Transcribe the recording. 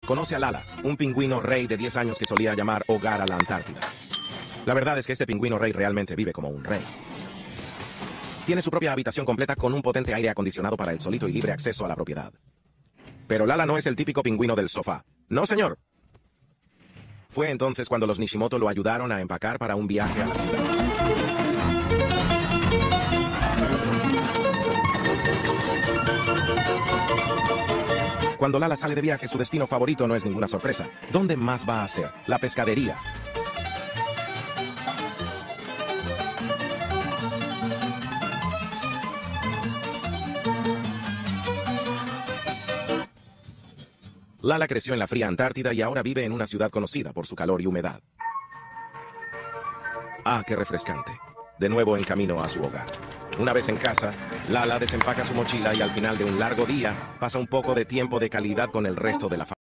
Conoce a Lala, un pingüino rey de 10 años que solía llamar hogar a la Antártida. La verdad es que este pingüino rey realmente vive como un rey. Tiene su propia habitación completa con un potente aire acondicionado para el solito y libre acceso a la propiedad. Pero Lala no es el típico pingüino del sofá. No, señor. Fue entonces cuando los Nishimoto lo ayudaron a empacar para un viaje a la ciudad. Cuando Lala sale de viaje, su destino favorito no es ninguna sorpresa. ¿Dónde más va a ser? La pescadería. Lala creció en la fría Antártida y ahora vive en una ciudad conocida por su calor y humedad. Ah, qué refrescante. De nuevo en camino a su hogar. Una vez en casa, Lala desempaca su mochila y al final de un largo día pasa un poco de tiempo de calidad con el resto de la familia.